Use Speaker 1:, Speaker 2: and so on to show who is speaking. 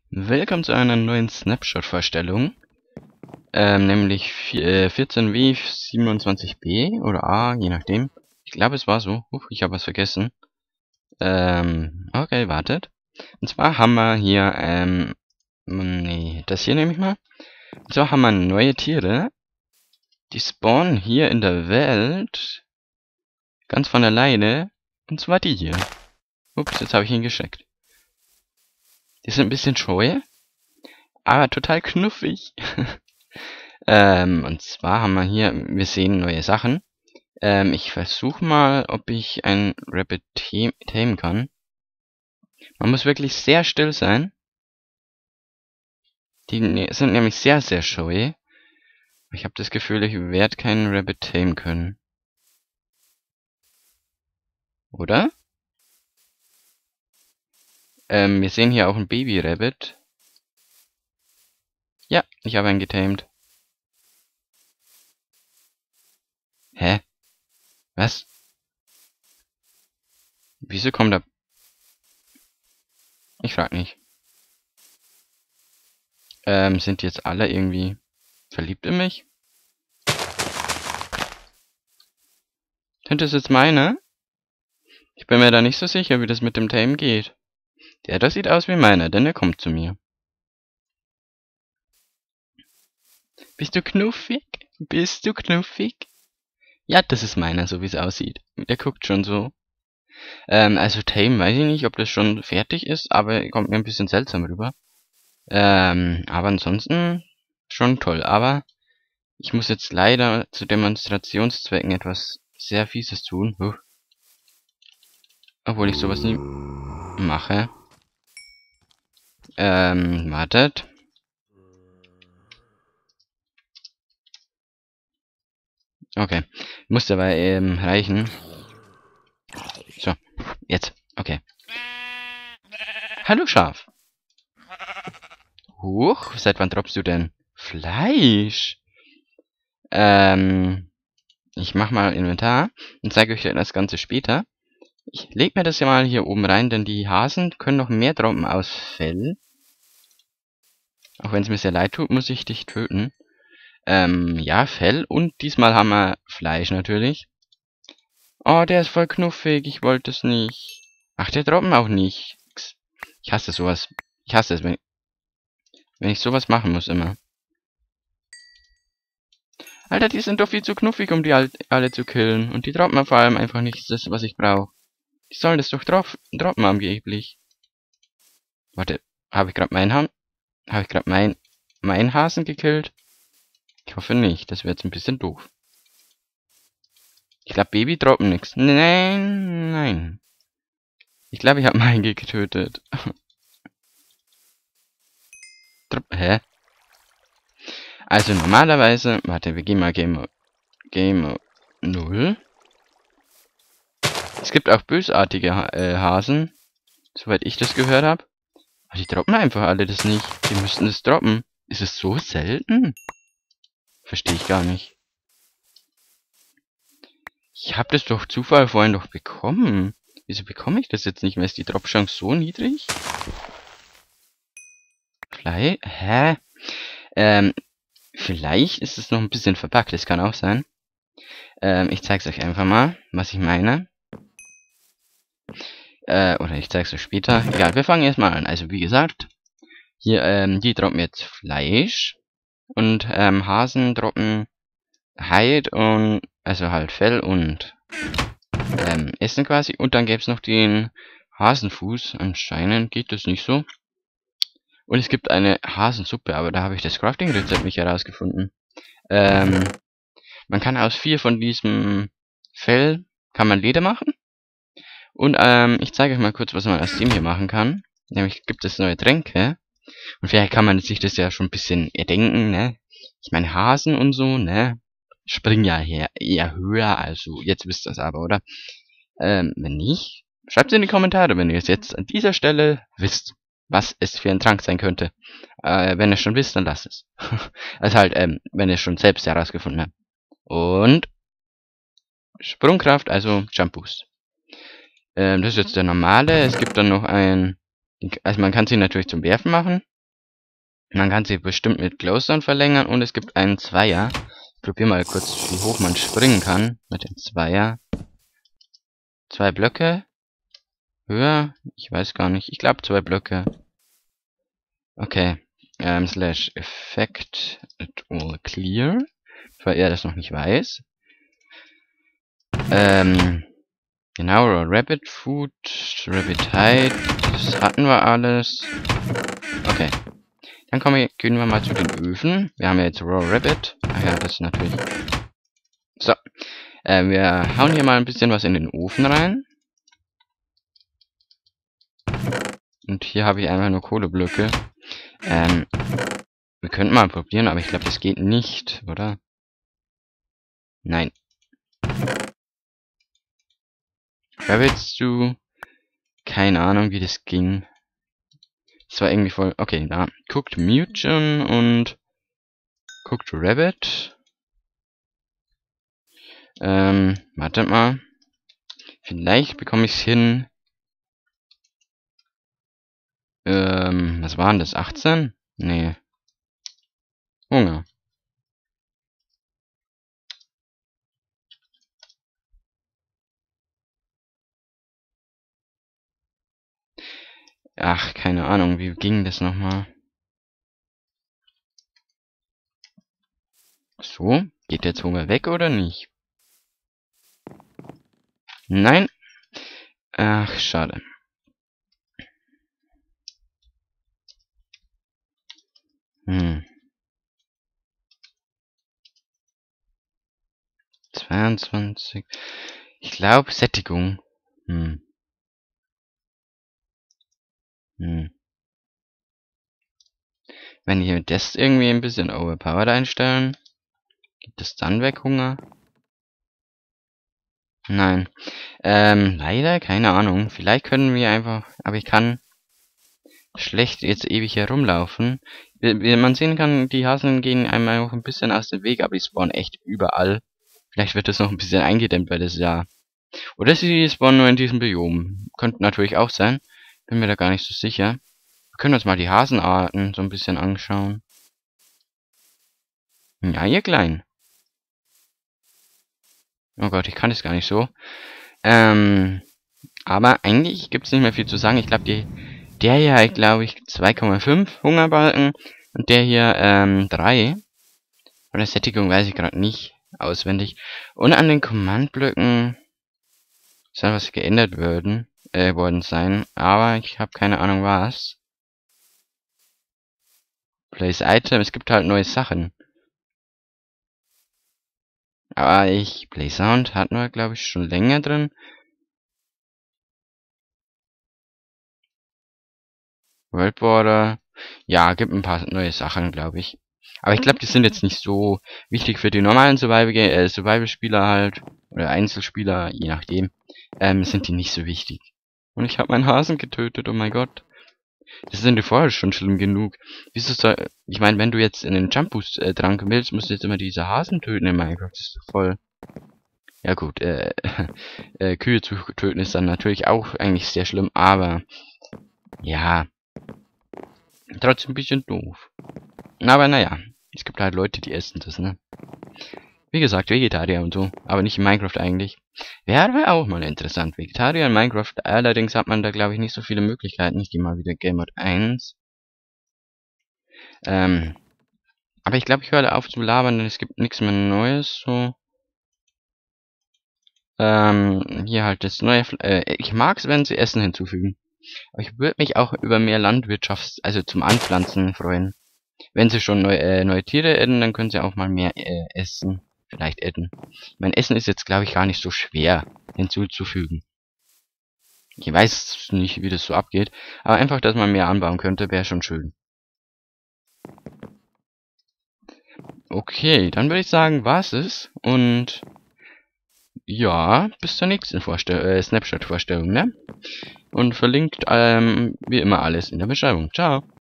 Speaker 1: Willkommen zu einer neuen Snapshot-Vorstellung, nämlich 14W27B oder A, je nachdem. Ich glaube, es war so. Ich habe was vergessen. Okay, wartet. Und zwar haben wir hier, nee, das hier nehme ich mal. Und zwar haben wir neue Tiere, die spawnen hier in der Welt ganz von alleine. Und zwar die hier. Ups, jetzt habe ich ihn gescheckt. Die sind ein bisschen scheu, aber total knuffig. Und zwar haben wir hier, wir sehen neue Sachen. Ich versuche mal, ob ich ein Rabbit tamen kann. Man muss wirklich sehr still sein. Die sind nämlich sehr, sehr scheu. Ich habe das Gefühl, ich werde keinen Rabbit tamen können. Oder? Wir sehen hier auch ein Baby-Rabbit. Ja, ich habe einen getamed. Hä? Was? Wieso kommt da... Ich frag nicht. Sind die jetzt alle irgendwie verliebt in mich? Sind das jetzt meine? Ich bin mir da nicht so sicher, wie das mit dem Tame geht. Der da sieht aus wie meiner, denn er kommt zu mir. Bist du knuffig? Bist du knuffig? Ja, das ist meiner, so wie es aussieht. Der guckt schon so. Also Tame, weiß ich nicht, ob das schon fertig ist, aber er kommt mir ein bisschen seltsam rüber. Aber ansonsten schon toll. Aber ich muss jetzt leider zu Demonstrationszwecken etwas sehr Fieses tun. Obwohl ich sowas nie mache. Wartet. Okay. Muss dabei reichen. So, jetzt. Okay. Hallo Schaf. Huch, seit wann droppst du denn Fleisch? Ich mach mal Inventar und zeige euch das Ganze später. Ich leg mir das ja mal hier oben rein, denn die Hasen können noch mehr droppen aus Fell. Auch wenn es mir sehr leid tut, muss ich dich töten. Ja, Fell und diesmal haben wir Fleisch natürlich. Oh, der ist voll knuffig, ich wollte es nicht. Ach, der droppen auch nicht. Ich hasse sowas. Ich hasse es, wenn ich sowas machen muss immer. Alter, die sind doch viel zu knuffig, um die alle zu killen. Und die droppen vor allem einfach nicht das, was ich brauche. Die sollen das doch droppen angeblich. Warte, habe ich gerade meinen Hasen gekillt? Ich hoffe nicht, das wäre jetzt ein bisschen doof. Ich glaube, Baby droppen nichts. Nein, nein. Ich glaube, ich habe meinen getötet. Hä? Also normalerweise, warte, wir gehen mal Game 0. Es gibt auch bösartige Hasen, soweit ich das gehört habe. Aber die droppen einfach alle das nicht. Die müssten es droppen. Ist es so selten? Verstehe ich gar nicht. Ich habe das doch Zufall vorhin doch bekommen. Wieso bekomme ich das jetzt nicht mehr? Ist die Drop-Chance so niedrig? Hä? Vielleicht ist es noch ein bisschen verpackt. Das kann auch sein. Ich zeig's euch einfach mal, was ich meine. Oder ich zeig's euch später. Egal, wir fangen erstmal an. Also wie gesagt, hier, die droppen jetzt Fleisch. Und Hasen droppen Hide und, also halt Fell und Essen quasi. Und dann gäbe es noch den Hasenfuß. Anscheinend geht das nicht so. Und es gibt eine Hasensuppe, aber da habe ich das Crafting-Rezept nicht herausgefunden. Man kann aus 4 von diesem Fell kann man Leder machen. Und ich zeige euch mal kurz, was man aus dem hier machen kann. Nämlich gibt es neue Tränke. Und vielleicht kann man sich das ja schon ein bisschen erdenken, ne? Ich meine, Hasen und so, ne? Springen ja eher höher, also jetzt wisst ihr es aber, oder? Wenn nicht, schreibt es in die Kommentare, wenn ihr es jetzt an dieser Stelle wisst, was es für ein Trank sein könnte. Wenn ihr es schon wisst, dann lasst es. Also halt, wenn ihr es schon selbst herausgefunden habt. Und Sprungkraft, also Jump Boost. Das ist jetzt der normale. Es gibt dann noch ein... Also man kann sie natürlich zum Werfen machen. Man kann sie bestimmt mit Glowstone verlängern und es gibt einen Zweier. Ich probiere mal kurz, wie hoch man springen kann mit dem Zweier. 2 Blöcke. Höher? Ich weiß gar nicht. Ich glaube 2 Blöcke. Okay. Slash Effect it all clear. Weil er das noch nicht weiß. Genau, Rabbit Food, Rabbit Hide, das hatten wir alles. Okay. Dann gehen wir mal zu den Öfen. Wir haben ja jetzt Raw Rabbit. Ach ja, das ist natürlich... So. Wir hauen hier mal ein bisschen was in den Ofen rein. Und hier habe ich einfach nur Kohleblöcke. Wir könnten mal probieren, aber ich glaube, das geht nicht, oder? Nein. Rabbit Stew. Keine Ahnung, wie das ging. Das war irgendwie voll... Okay, da. Cooked Mutton und... Cooked Rabbit. Wartet mal. Vielleicht bekomme ich es hin. Was waren das? 18? Nee. Hunger. Ach, keine Ahnung, wie ging das nochmal? So, geht jetzt Hunger weg oder nicht? Nein. Ach, schade. Hm. 22. Ich glaube, Sättigung. Hm. Wenn wir das irgendwie ein bisschen overpowered einstellen, gibt es dann weg Hunger? Nein. Leider, keine Ahnung. Vielleicht können wir einfach, aber ich kann schlecht jetzt ewig herumlaufen. Wie man sehen kann, die Haseln gehen einmal auch ein bisschen aus dem Weg, aber die spawnen echt überall. Vielleicht wird das noch ein bisschen eingedämmt, weil das ja... Oder sie spawnen nur in diesem Biom. Könnte natürlich auch sein. Bin mir da gar nicht so sicher. Wir können uns mal die Hasenarten so ein bisschen anschauen. Ja, ihr Kleinen. Oh Gott, ich kann das gar nicht so. Aber eigentlich gibt es nicht mehr viel zu sagen. Ich glaube, der hier hat, glaube ich, 2,5 Hungerbalken. Und der hier, 3. Von der Sättigung weiß ich gerade nicht auswendig. Und an den Command-Blöcken soll was geändert worden sein. Aber ich habe keine Ahnung was. Place Item, es gibt halt neue Sachen. Aber Play Sound hatten wir, glaube ich, schon länger drin. World Border. Ja, gibt ein paar neue Sachen, glaube ich. Aber ich glaube, die sind jetzt nicht so wichtig für die normalen Survival-Spieler halt. Oder Einzelspieler, je nachdem. Sind die nicht so wichtig. Und ich habe meinen Hasen getötet, oh mein Gott. Das ist in der vorher schon schlimm genug. Wieso soll... Ich meine, wenn du jetzt in den Jump Boost dran willst, musst du jetzt immer diese Hasen töten in Minecraft. Das ist voll... Ja gut, Kühe zu töten ist dann natürlich auch eigentlich sehr schlimm, aber... Ja... Trotzdem ein bisschen doof. Aber naja, es gibt halt Leute, die essen das, ne? Wie gesagt, Vegetarier und so, aber nicht in Minecraft eigentlich. Wäre auch mal interessant, Vegetarier in Minecraft, allerdings hat man da glaube ich nicht so viele Möglichkeiten. Ich gehe mal wieder Game Mode 1. Aber ich glaube, ich höre auf zu labern, denn es gibt nichts mehr Neues, so. Hier halt das neue, ich mag es, wenn sie Essen hinzufügen. Aber ich würde mich auch über mehr also zum Anpflanzen freuen. Wenn sie schon neue Tiere adden, dann können sie auch mal mehr essen. Vielleicht adden. Mein Essen ist jetzt, glaube ich, gar nicht so schwer hinzuzufügen. Ich weiß nicht, wie das so abgeht. Aber einfach, dass man mehr anbauen könnte, wäre schon schön. Okay, dann würde ich sagen, war's es. Und ja, bis zur nächsten Snapshot-Vorstellung, ne? Und verlinkt wie immer alles in der Beschreibung. Ciao.